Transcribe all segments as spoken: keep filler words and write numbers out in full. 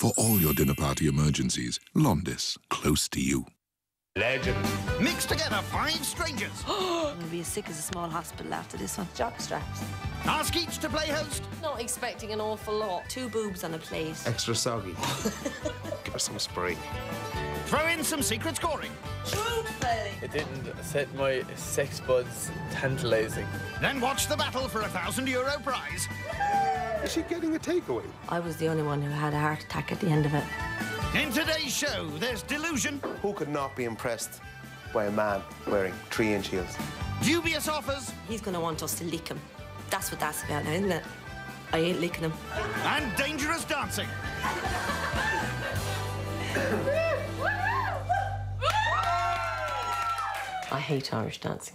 For all your dinner party emergencies, Londis, close to you. Legend. Mix together five strangers. I'm going to be as sick as a small hospital after this one. Jock straps. Ask each to play host. Not expecting an awful lot. Two boobs on a plate. Extra soggy. Give her some spray. Throw in some secret scoring. Truthfully. It didn't set my sex buds tantalising. Then watch the battle for a thousand euro prize. Is she getting a takeaway? I was the only one who had a heart attack at the end of it. In today's show, there's delusion. Who could not be impressed by a man wearing three-inch heels? Dubious offers. He's going to want us to lick him. That's what that's about now, isn't it? I ain't licking him. And dangerous dancing. I hate Irish dancing.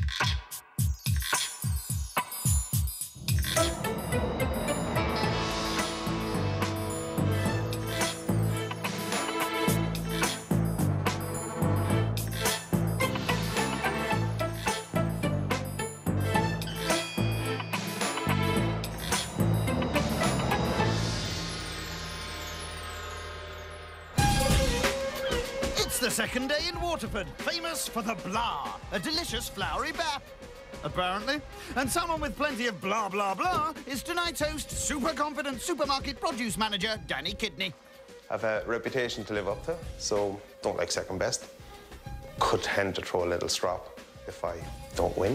The second day in Waterford, famous for the blah, a delicious floury bap, apparently. And someone with plenty of blah, blah, blah is tonight's host, super confident supermarket produce manager, Danny Kidney. I've a reputation to live up to, so don't like second best. Could tend to throw a little strop if I don't win.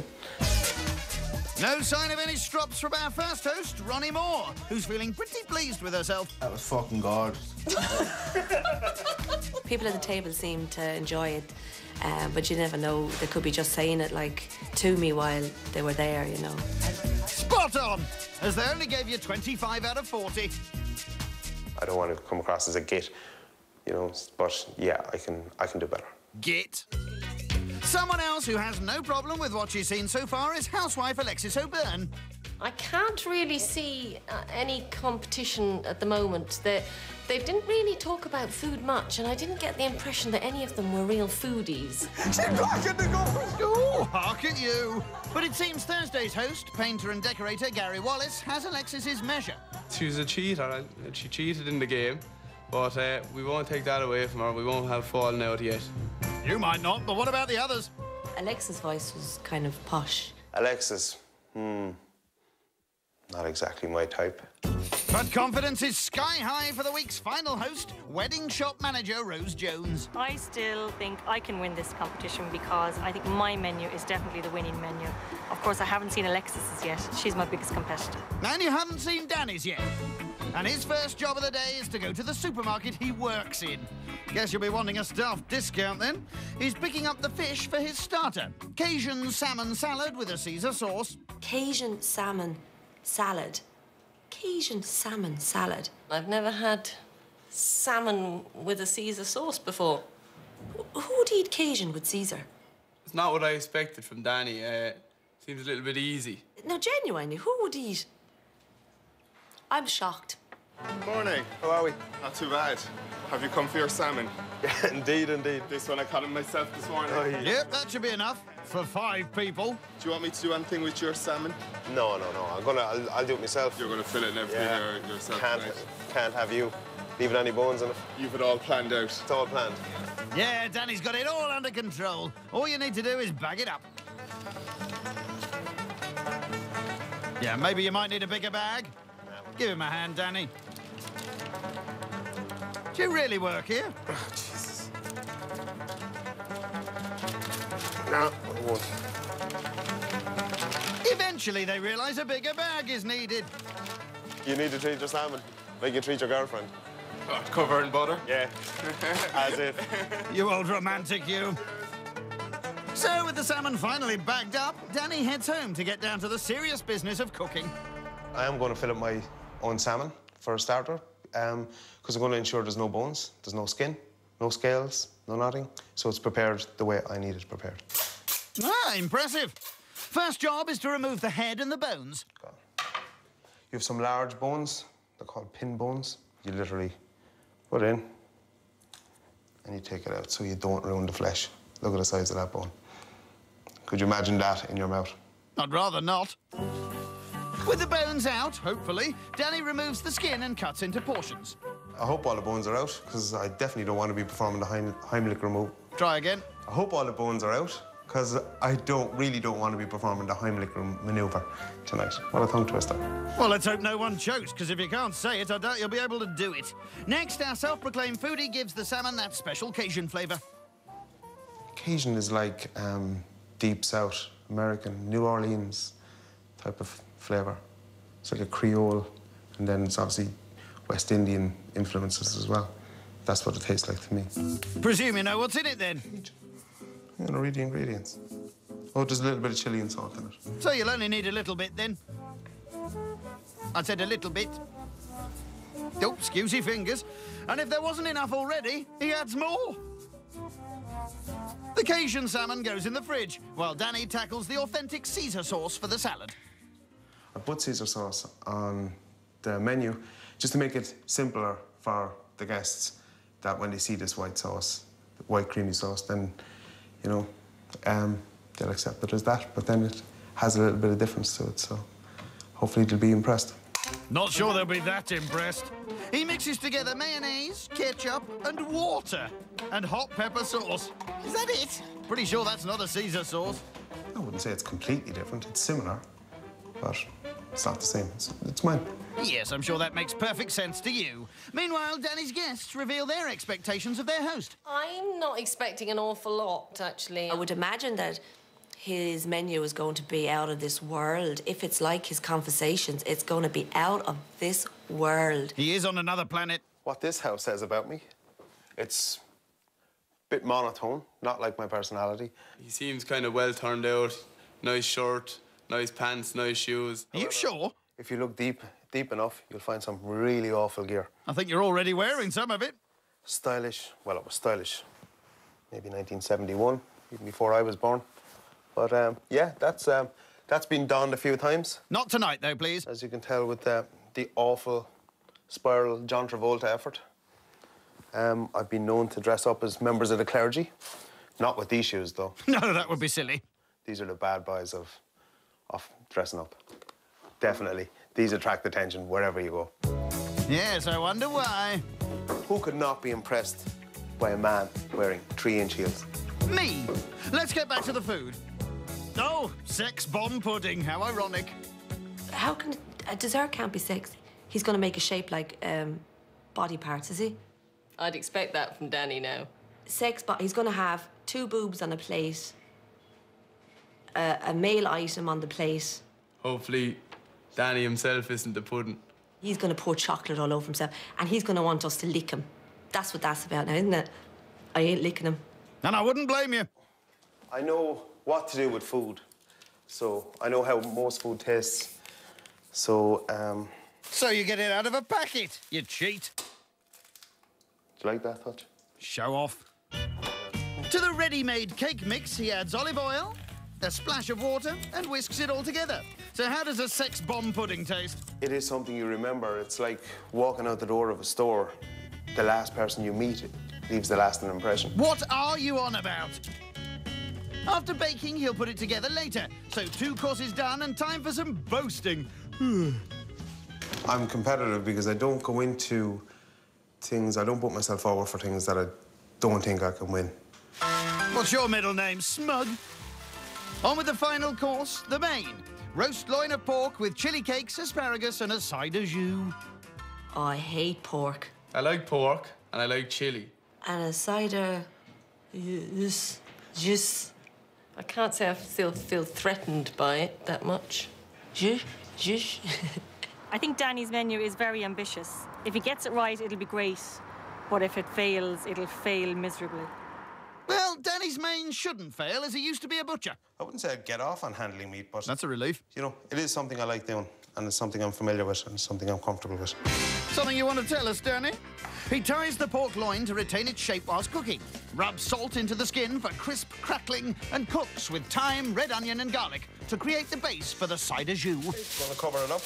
No sign of any strops from our first host, Ronnie Moore, who's feeling pretty pleased with herself. That was fucking gorgeous. People at the table seem to enjoy it, uh, but you never know. They could be just saying it, like, to me while they were there, you know. Spot on, as they only gave you twenty-five out of forty. I don't want to come across as a git, you know, but yeah, I can, I can do better. Git. Someone else who has no problem with what she's seen so far is housewife Alexis O'Byrne. I can't really see uh, any competition at the moment. They, they didn't really talk about food much, and I didn't get the impression that any of them were real foodies. She's back at the goals! Oh, hark at you. But it seems Thursday's host, painter and decorator Gary Wallace, has Alexis's measure. She was a cheater, and she cheated in the game, but uh, we won't take that away from her. We won't have fallen out yet. You might not, but what about the others? Alexa's voice was kind of posh. Alexis, hmm, not exactly my type. But confidence is sky high for the week's final host, wedding shop manager Rose Jones. I still think I can win this competition because I think my menu is definitely the winning menu. Of course, I haven't seen Alexis's yet. She's my biggest competitor. And you haven't seen Danny's yet. And his first job of the day is to go to the supermarket he works in. Guess you'll be wanting a staff discount then. He's picking up the fish for his starter. Cajun salmon salad with a Caesar sauce. Cajun salmon salad. Cajun salmon salad. I've never had salmon with a Caesar sauce before. Who would eat Cajun with Caesar? It's not what I expected from Danny. Uh, seems a little bit easy. No, genuinely, who would eat? I'm shocked. Morning. How are we? Not too bad. Have you come for your salmon? Yeah, indeed, indeed. This one I caught him myself this morning. Oh, yeah. Yep, that should be enough for five people. Do you want me to do anything with your salmon? No, no, no. I'm gonna. I'll, I'll do it myself. You're going to fill it and everything Yeah. or yourself. Can't, tonight? can't have you leaving any bones in it. You've it all planned out. It's all planned. Yeah, Danny's got it all under control. All you need to do is bag it up. Yeah, maybe you might need a bigger bag. Give him a hand, Danny. Do you really work here? Oh, Jesus. No, I won't. Eventually, they realise a bigger bag is needed. You need to treat your salmon like you treat your girlfriend. Oh, cover in butter? Yeah, as if. You old romantic, you. So, with the salmon finally bagged up, Danny heads home to get down to the serious business of cooking. I am going to fill up my own salmon for a starter, because um, I'm going to ensure there's no bones, there's no skin, no scales, no nothing. So it's prepared the way I need it prepared. Ah, impressive. First job is to remove the head and the bones. You have some large bones, they're called pin bones. You literally put it in and you take it out so you don't ruin the flesh. Look at the size of that bone. Could you imagine that in your mouth? I'd rather not. With the bones out, hopefully, Danny removes the skin and cuts into portions. I hope all the bones are out, because I definitely don't want to be performing the Heim Heimlich remove. Try again. I hope all the bones are out, because I don't really don't want to be performing the Heimlich manoeuvre tonight. What a tongue twister. Well, let's hope no one chokes, because if you can't say it, I doubt you'll be able to do it. Next, our self-proclaimed foodie gives the salmon that special Cajun flavour. Cajun is like um, deep South American, New Orleans type of flavour. It's like a Creole, and then it's obviously West Indian influences as well. That's what it tastes like to me. Presume you know what's in it, then? You don't read the ingredients. Oh, there's a little bit of chilli and salt in it. So you'll only need a little bit, then? I said a little bit. Oh, excuse your fingers. And if there wasn't enough already, he adds more. The Cajun salmon goes in the fridge, while Danny tackles the authentic Caesar sauce for the salad. I put Caesar sauce on the menu just to make it simpler for the guests, that when they see this white sauce, the white creamy sauce, then, you know, um, they'll accept it as that. But then it has a little bit of difference to it, so hopefully they'll be impressed. Not sure they'll be that impressed. He mixes together mayonnaise, ketchup, and water, and hot pepper sauce. Is that it? Pretty sure that's not a Caesar sauce. I wouldn't say it's completely different. It's similar, but it's not the same. It's, it's mine. Yes, I'm sure that makes perfect sense to you. Meanwhile, Danny's guests reveal their expectations of their host. I'm not expecting an awful lot, actually. I would imagine that his menu is going to be out of this world. If it's like his conversations, it's going to be out of this world. He is on another planet. What this house says about me, it's a bit monotone, not like my personality. He seems kind of well turned out. Nice shirt, nice pants, nice shoes. Are you sure? If you look deep, deep enough, you'll find some really awful gear. I think you're already wearing some of it. Stylish. Well, it was stylish. Maybe nineteen seventy-one, even before I was born. But, um, yeah, that's, um, that's been donned a few times. Not tonight, though, please. As you can tell with the, the awful spiral John Travolta effort. Um, I've been known to dress up as members of the clergy. Not with these shoes, though. No, that would be silly. These are the bad boys of, of dressing up. Definitely. These attract attention wherever you go. Yes, I wonder why. Who could not be impressed by a man wearing three-inch heels? Me. Let's get back to the food. Oh, sex bomb pudding. How ironic. How can a dessert can't be sex? He's going to make a shape like um, body parts, is he? I'd expect that from Danny now. Sex, but he's going to have two boobs on a plate, a, a male item on the plate. Hopefully, Danny himself isn't the pudding. He's going to pour chocolate all over himself, and he's going to want us to lick him. That's what that's about now, isn't it? I ain't licking him. And I wouldn't blame you. I know what to do with food. So I know how most food tastes. So, um... So you get it out of a packet, you cheat. Do you like that touch? Show off. To the ready-made cake mix, he adds olive oil, a splash of water, and whisks it all together. So how does a sex bomb pudding taste? It is something you remember. It's like walking out the door of a store. The last person you meet leaves the lasting impression. What are you on about? After baking, he'll put it together later. So two courses done and time for some boasting. I'm competitive because I don't go into things, I don't put myself forward for things that I don't think I can win. What's your middle name, Smug? On with the final course, the main. Roast loin of pork with chili cakes, asparagus and a side de jus. Oh, I hate pork. I like pork and I like chili. And a cider... Juice. Juice. I can't say I still feel threatened by it that much. Juice. Juice. I think Danny's menu is very ambitious. If he gets it right, it'll be great. But if it fails, it'll fail miserably. Well, Danny's main shouldn't fail, as he used to be a butcher. I wouldn't say I'd get off on handling meat, but... That's a relief. You know, it is something I like doing, and it's something I'm familiar with, and it's something I'm comfortable with. Something you want to tell us, Danny? He ties the pork loin to retain its shape whilst cooking, rubs salt into the skin for crisp crackling, and cooks with thyme, red onion and garlic to create the base for the side de jus. Want to cover it up?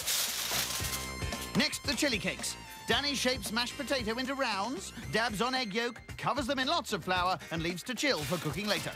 Next, the chili cakes. Danny shapes mashed potato into rounds, dabs on egg yolk, covers them in lots of flour, and leaves to chill for cooking later.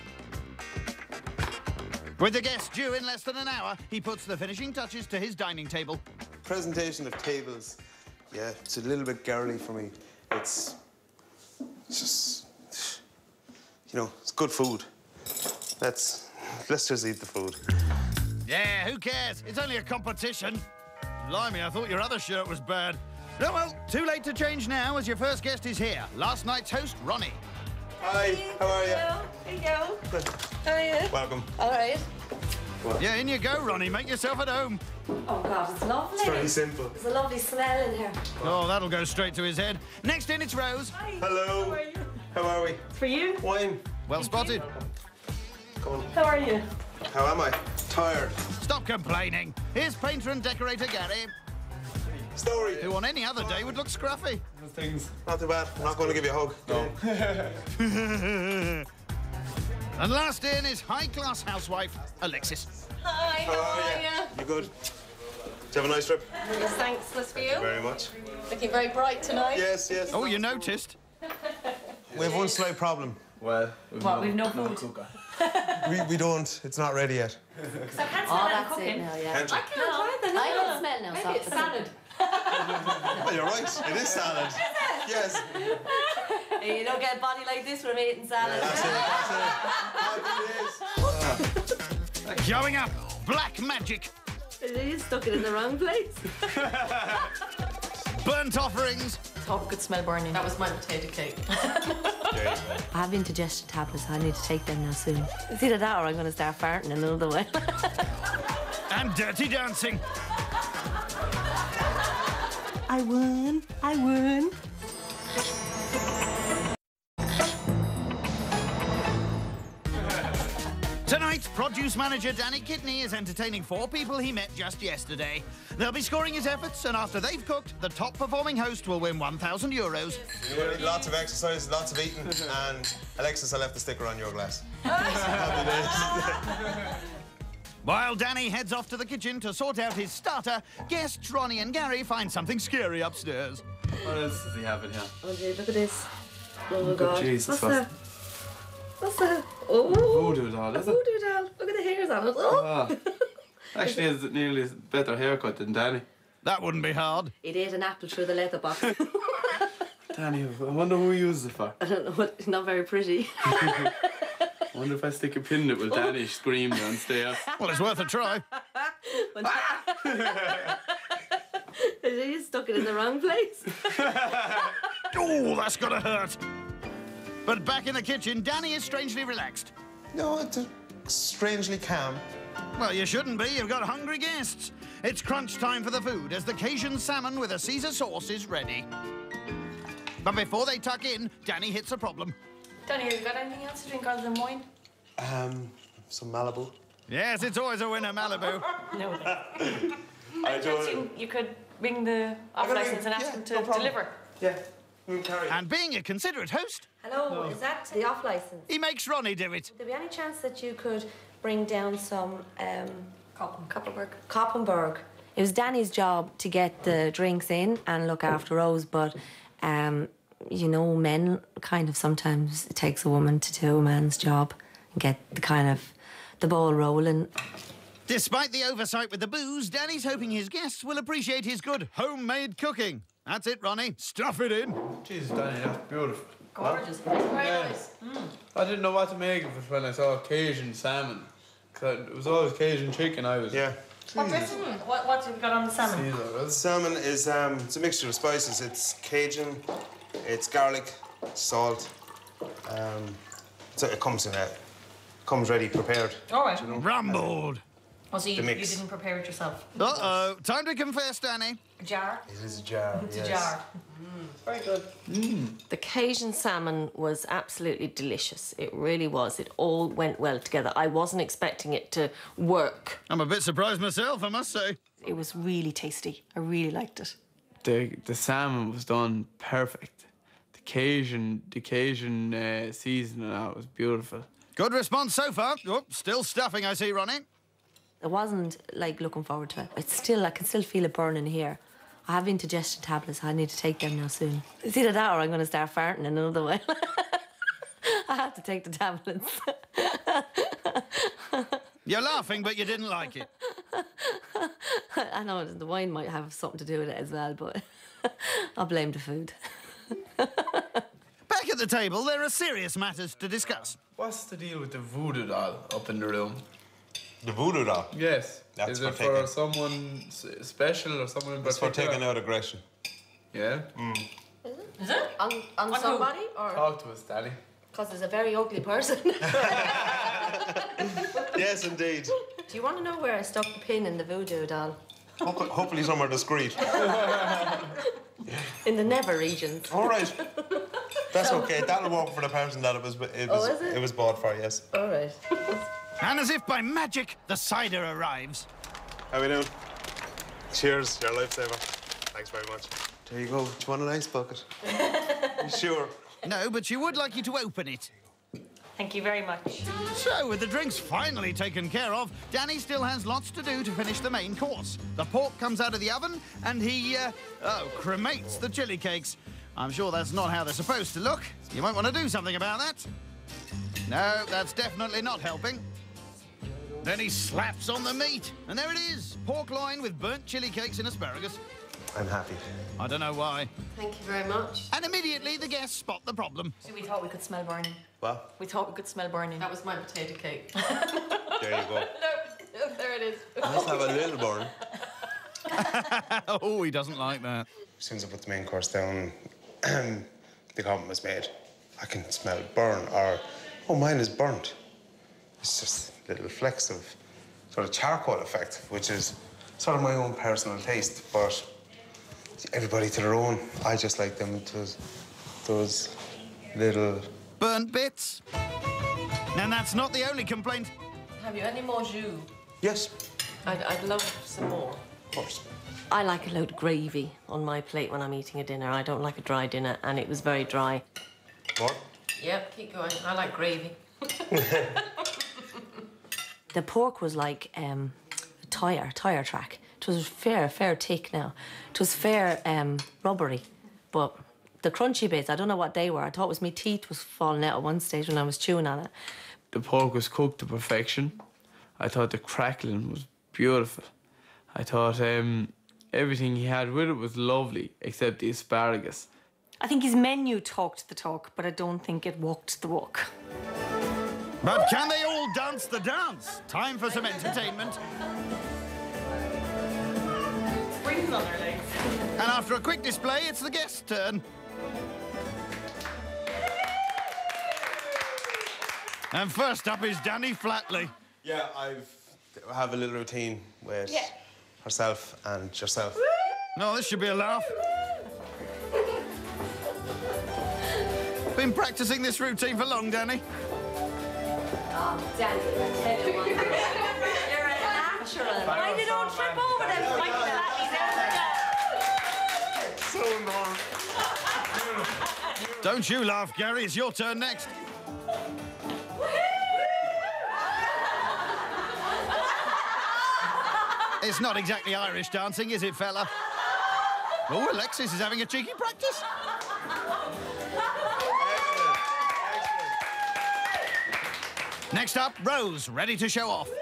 With the guests due in less than an hour, he puts the finishing touches to his dining table. Presentation of tables. Yeah, it's a little bit girly for me. It's, it's just, you know, it's good food. Let's, let's just eat the food. Yeah, who cares? It's only a competition. Blimey, I thought your other shirt was bad. Oh, well, too late to change now, as your first guest is here. Last night's host, Ronnie. Hi, how are you? There you go. Good. How are you? Welcome. All right. Yeah, in you go, Ronnie. Make yourself at home. Oh, God, it's lovely. It's very simple. There's a lovely smell in here. Oh, that'll go straight to his head. Next in, it's Rose. Hi. Hello. How are you? How are we? For you? Wine. Well spotted. Come on. How are you? How am I? Tired. Stop complaining. Here's painter and decorator Gary, Story. who on any other day would look scruffy. Things. Not too bad. I'm not going to give you a hug. No. And last in is high-class housewife, Alexis. Hi, how, How are are you? you? You good? Did you have a nice trip? Yes, thanks. This for you. Very much. Looking very bright tonight. Yes, yes. Oh, you noticed? We have one slight problem. Well, we've What, no, we've no no food? cooker. We, we don't. It's not ready yet. Because I can't Oh, smell it that's cooking. it now, yeah. Can't you? I can't either. No. I can smell now, Maybe so- it's salad. Oh, you're right. It is salad. Yes. Hey, you don't get a body like this from eating salad. That's it. That's it. Happy days. Showing up, black magic, You stuck it in the wrong place. burnt offerings, Thought could smell burning. That was my potato cake. I have indigestion tablets. I need to take them now soon. It's either that or I'm going to start farting in another way. and dirty dancing. I won. I won. Tonight, produce manager Danny Kidney is entertaining four people he met just yesterday. They'll be scoring his efforts, and after they've cooked, the top-performing host will win one thousand euros. You need lots of exercise, lots of eating, and Alexis, I'll have the sticker on your glass. Happy days. While Danny heads off to the kitchen to sort out his starter, guests Ronnie and Gary find something scary upstairs. What else does he have in here? Oh, dude, look at this. Oh, my at God. Jesus, What's what's- that? What's that? Oh. Voodoo doll, A is it? voodoo doll. Look at the hairs on it. Oh. Ah. Actually, has nearly a better haircut than Danny. That wouldn't be hard. It ate an apple through the letterbox. Danny, I wonder who uses it for. I don't know what. It's not very pretty. I wonder if I stick a pin in it, will Danny scream downstairs? Well, it's worth a try. You stuck it in the wrong place. Oh, that's gotta hurt. But back in the kitchen, Danny is strangely relaxed. No, it's uh, strangely calm. Well, you shouldn't be. You've got hungry guests. It's crunch time for the food as the Cajun salmon with a Caesar sauce is ready. But before they tuck in, Danny hits a problem. Danny, have you got anything else to drink other than wine? Um, some Malibu. Yes, it's always a winner, Malibu. No. I Perhaps you, you could ring the off gonna license ring- and ask yeah, them to no problem. deliver. Yeah, we'll carry. And being a considerate host, Hello, is that the off license? he makes Ronnie do it. Would there be any chance that you could bring down some um, Coppen- Koppenberg. Koppenberg? It was Danny's job to get the drinks in and look after Rose, but um, you know, men kind of sometimes it takes a woman to do a man's job and get the kind of the ball rolling. Despite the oversight with the booze, Danny's hoping his guests will appreciate his good homemade cooking. That's it, Ronnie. Stuff it in. Jesus, Danny, that's beautiful. Gorgeous. Very Yeah. nice. I didn't know what to make of it when I saw Cajun salmon. 'Cause it was always Cajun chicken I was. Yeah. What dressing? What, what have you got on the salmon? Caesar, was it? Salmon is um, it's a mixture of spices. It's Cajun, it's garlic, salt. Um, so it comes in a comes ready prepared. All right. Rumbled. Oh, so you, The you mix. didn't prepare it yourself? Uh-oh. Time to confess, Danny. A jar? It is a jar. It's yes. a jar. Very good. The Cajun salmon was absolutely delicious. It really was. It all went well together. I wasn't expecting it to work. I'm a bit surprised myself, I must say. It was really tasty. I really liked it. The the salmon was done perfect. The Cajun the Cajun uh, seasoning on it was beautiful. Good response so far. Oh, still stuffing, I see, Ronnie. I wasn't like looking forward to it. It's still, I can still feel it burning here. I have indigestion tablets. I need to take them now soon. It's either that or I'm going to start farting in another way. I have to take the tablets. You're laughing, but you didn't like it. I know the wine might have something to do with it as well, but I'll blame the food. Back at the table, there are serious matters to discuss. What's the deal with the voodoo doll up in the room? The voodoo doll? Yes. That's Is for it for taking- someone s- special or someone in It's for particular? taking out aggression. Yeah? Is it? On, on, On somebody? Or Talk to us, Danny. because there's a very ugly person. Yes, indeed. Do you want to know where I stuck the pin in the voodoo doll? Hopefully, hopefully somewhere discreet. In the never regions. All right. That's okay. That'll work for the person that it was it was Oh, is it? it was bought for, yes. All right. And as if by magic, the cider arrives. How we doing? Cheers, you're a lifesaver. Thanks very much. There you go. Do you want an ice bucket? You sure? No, but she would like you to open it. Thank you very much. So, with the drinks finally taken care of, Danny still has lots to do to finish the main course. The pork comes out of the oven, and he, uh, oh, cremates the chili cakes. I'm sure that's not how they're supposed to look. You might want to do something about that. No, that's definitely not helping. Then he slaps on the meat, and there it is. Pork loin with burnt chili cakes and asparagus. I'm happy. I don't know why. Thank you very much. And immediately the guests spot the problem. So we thought we could smell burning. What? We thought we could smell burning. That was my potato cake. There you go. No, there it is. Let's have a little burn. Oh, he doesn't like that. As soon as I put the main course down, the comment was made. I can smell burn, or, oh, mine is burnt. It's just little flecks of sort of charcoal effect, which is sort of my own personal taste, but everybody to their own. I just like them, those, those little... Burnt bits. And that's not the only complaint. Have you any more jus? Yes, I'd, I'd love some more. of course. I like a load of gravy on my plate when I'm eating a dinner. I don't like a dry dinner, and it was very dry. More? Yep, keep going. I like gravy. The pork was like um, a tyre, tyre track. It was fair, fair thick now. It was fair um, rubbery, but the crunchy bits, I don't know what they were. I thought it was my teeth was falling out at one stage when I was chewing on it. The pork was cooked to perfection. I thought the crackling was beautiful. I thought um, everything he had with it was lovely, except the asparagus. I think his menu talked the talk, but I don't think it walked the walk. But can they all dance the dance? Time for some entertainment. Springs on their legs. And after a quick display, it's the guest's turn. And first up is Danny Flatley. Yeah, I've I have a little routine with Yeah. herself and yourself. No, this should be a laugh. Been practicing this routine for long, Danny. Oh, Danny, I tell you what. You're a natural. Why did all trip over them? Mike Flatley's So annoying. Don't you laugh, Gary. It's your turn next. It's not exactly Irish dancing, is it, fella? Oh, Alexis is having a cheeky practice. Next up, Rose, ready to show off.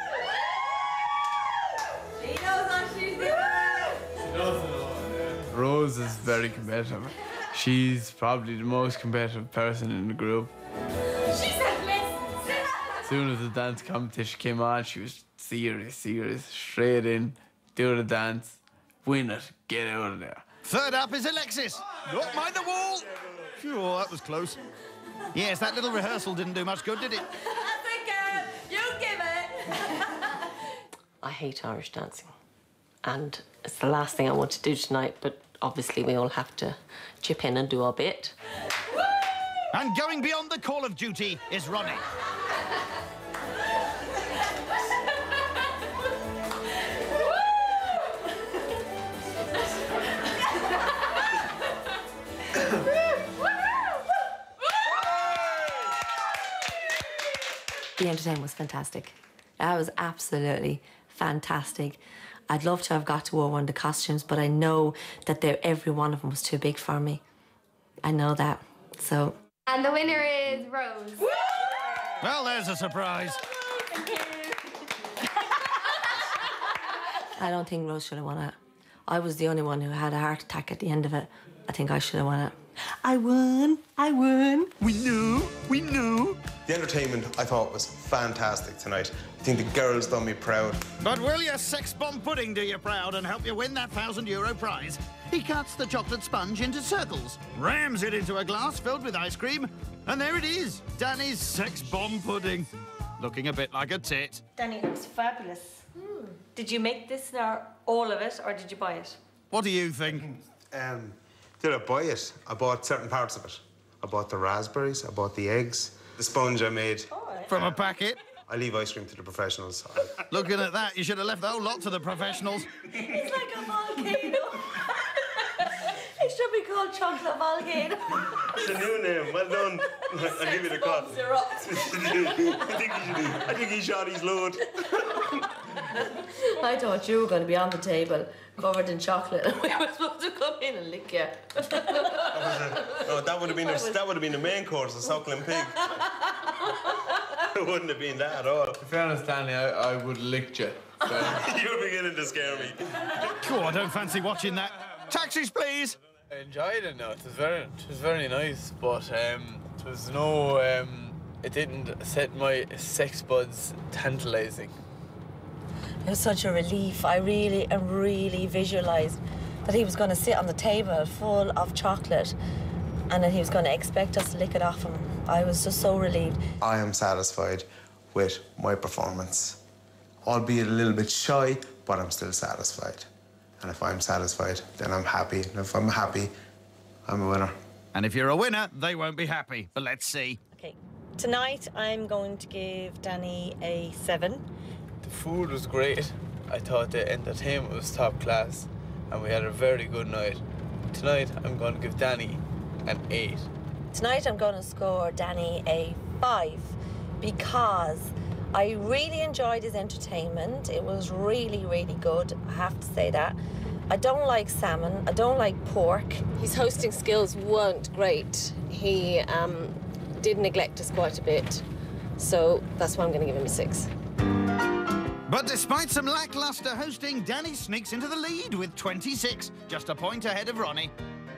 She knows what she's doing. Rose is very competitive. She's probably the most competitive person in the group. She said, listen. As soon as the dance competition came on, she was serious, serious, straight in, do the dance, win it, get out of there. Third up is Alexis. Don't mind the wall. Phew, oh, that was close. Yes, that little rehearsal didn't do much good, did it? That's it, girl. You give it. I hate Irish dancing, and it's the last thing I want to do tonight, but obviously we all have to chip in and do our bit. And going beyond the call of duty is Ronnie. The entertainment was fantastic. That was absolutely fantastic. I'd love to have got to wear one of the costumes, but I know that they're, every one of them was too big for me. I know that, so. And the winner is Rose. Well, there's a surprise. I don't think Rose should have won it. I was the only one who had a heart attack at the end of it. I think I should have won it. I won, I won. We knew, we knew. The entertainment, I thought, was fantastic tonight. I think the girls done me proud. But will your sex bomb pudding do you proud and help you win that thousand euro prize? He cuts the chocolate sponge into circles, rams it into a glass filled with ice cream, and there it is, Danny's sex bomb pudding. Looking a bit like a tit. Danny, looks fabulous. Hmm. Did you make this, or all of it, or did you buy it? What do you think? Um, did I buy it? I bought certain parts of it. I bought the raspberries, I bought the eggs, the sponge I made. From a packet? I leave ice cream to the professionals. Looking at that, you should have left the whole lot to the professionals. It's like a volcano. It should be called chocolate volcano. It's a new name. Well done. I'll give you the cut. I think he should. I think he shot his load. I thought you were going to be on the table, covered in chocolate, and we were supposed to come in and lick you. No, that would have been a, that would have been the main course, a suckling pig. It wouldn't have been that at all. In fairness, Danny, I, I would have licked you. So. You're beginning to scare me. Cool, I don't fancy watching that. Taxis, please. I enjoyed it. No, it was very, it was very nice, but um, there was no, um, it didn't set my sex buds tantalising. It was such a relief. I really, I really visualised that he was going to sit on the table full of chocolate and then he was going to expect us to lick it off him. I was just so relieved. I am satisfied with my performance. Albeit a little bit shy, but I'm still satisfied. And if I'm satisfied, then I'm happy. And if I'm happy, I'm a winner. And if you're a winner, they won't be happy. But let's see. Okay, tonight I'm going to give Danny a seven. The food was great. I thought the entertainment was top class, and we had a very good night. Tonight, I'm going to give Danny an eight. Tonight I'm going to score Danny a five because I really enjoyed his entertainment. It was really, really good, I have to say that. I don't like salmon, I don't like pork. His hosting skills weren't great. He um, did neglect us quite a bit, so that's why I'm going to give him a six. But despite some lackluster hosting, Danny sneaks into the lead with twenty-six, just a point ahead of Ronnie.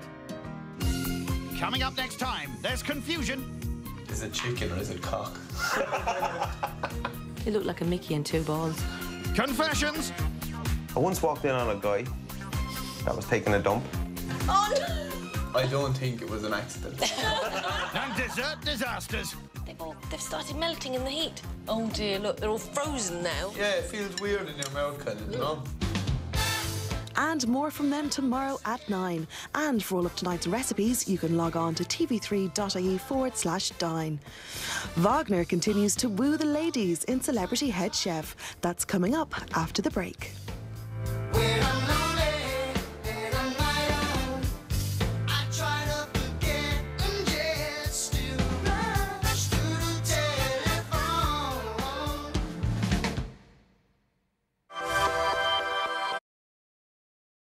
Coming up next time, there's confusion. Is it chicken or is it cock? He looked like a Mickey and two balls. Confessions. I once walked in on a guy that was taking a dump. Oh, no. I don't think it was an accident. And dessert disasters. They've all they've started melting in the heat. Oh dear, look, they're all frozen now. Yeah, it feels weird in your mouth, kind of, you know? And more from them tomorrow at nine. And for all of tonight's recipes, you can log on to tv3.ie forward slash dine. Wagner continues to woo the ladies in Celebrity Head Chef. That's coming up after the break.